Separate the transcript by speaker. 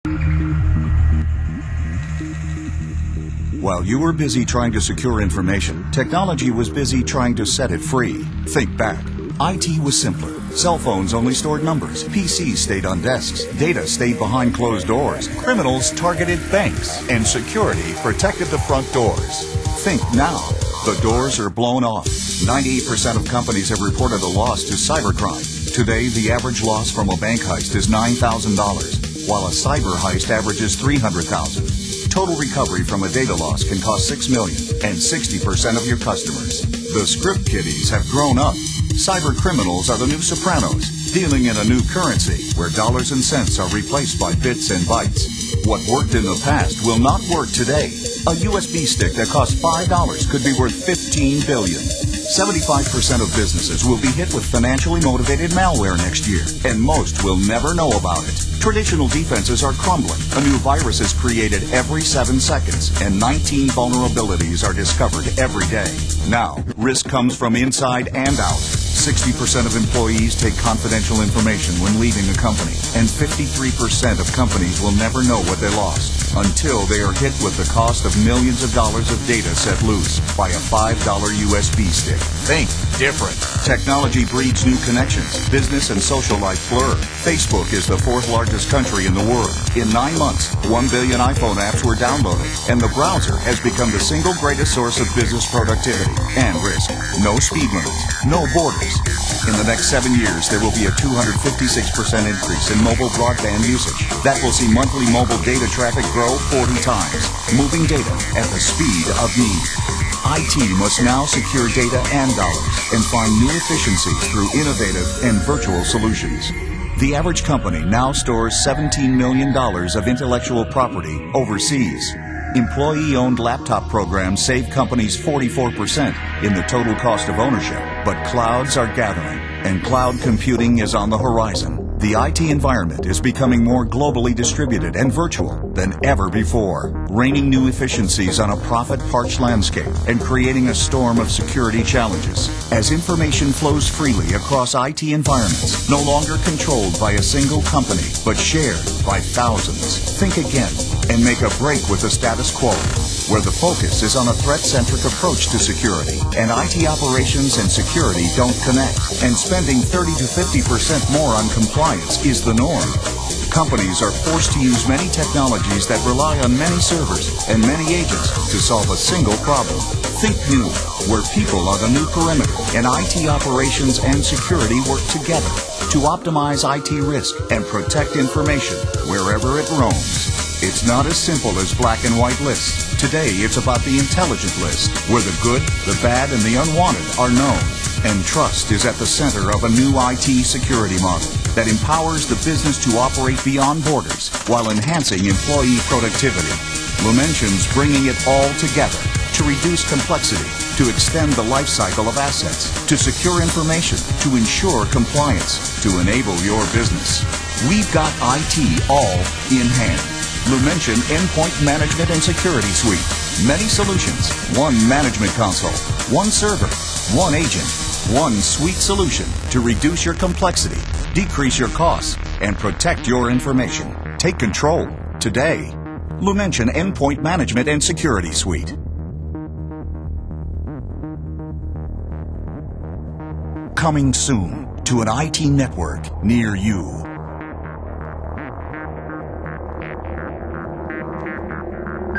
Speaker 1: While you were busy trying to secure information, technology was busy trying to set it free. Think back. IT was simpler. Cell phones only stored numbers. PCs stayed on desks. Data stayed behind closed doors. Criminals targeted banks. And security protected the front doors. Think now. The doors are blown off. 98% of companies have reported a loss to cybercrime. Today, the average loss from a bank heist is $9,000, while a cyber heist averages $300,000. Total recovery from a data loss can cost $6 million and 60% of your customers. The script kiddies have grown up. Cyber criminals are the new Sopranos, dealing in a new currency where dollars and cents are replaced by bits and bytes. What worked in the past will not work today. A USB stick that costs $5 could be worth $15 billion. 75% of businesses will be hit with financially motivated malware next year, and most will never know about it. Traditional defenses are crumbling. A new virus is created every 7 seconds, and 19 vulnerabilities are discovered every day. Now, risk comes from inside and out. 60% of employees take confidential information when leaving a company, and 53% of companies will never know what they lost until they are hit with the cost of millions of dollars of data set loose by a $5 USB stick. Think different. Technology breeds new connections. Business and social life blur. Facebook is the 4th largest country in the world. In 9 months, 1 billion iPhone apps were downloaded, and the browser has become the single greatest source of business productivity and risk. No speed limits, no borders. In the next 7 years, there will be a 256% increase in mobile broadband usage. That will see monthly mobile data traffic grow 40 times, moving data at the speed of need. IT must now secure data and dollars and find new efficiencies through innovative and virtual solutions. The average company now stores $17 million of intellectual property overseas. Employee-owned laptop programs save companies 44% in the total cost of ownership. But clouds are gathering, and cloud computing is on the horizon. The IT environment is becoming more globally distributed and virtual than ever before, raining new efficiencies on a profit-parched landscape and creating a storm of security challenges. As information flows freely across IT environments, no longer controlled by a single company, but shared by thousands. Think again and make a break with the status quo, where the focus is on a threat-centric approach to security, and IT operations and security don't connect, and spending 30 to 50% more on compliance is the norm. Companies are forced to use many technologies that rely on many servers and many agents to solve a single problem. Think new, where people are the new perimeter, and IT operations and security work together to optimize IT risk and protect information wherever it roams. It's not as simple as black and white lists. Today, it's about the intelligent list, where the good, the bad, and the unwanted are known. And trust is at the center of a new IT security model that empowers the business to operate beyond borders while enhancing employee productivity. Lumension's bringing it all together to reduce complexity, to extend the life cycle of assets, to secure information, to ensure compliance, to enable your business. We've got IT all in hand. Lumension Endpoint Management and Security Suite. Many solutions, one management console, one server, one agent, one suite solution to reduce your complexity, decrease your costs, and protect your information. Take control today. Lumension Endpoint Management and Security Suite. Coming soon to an IT network near you.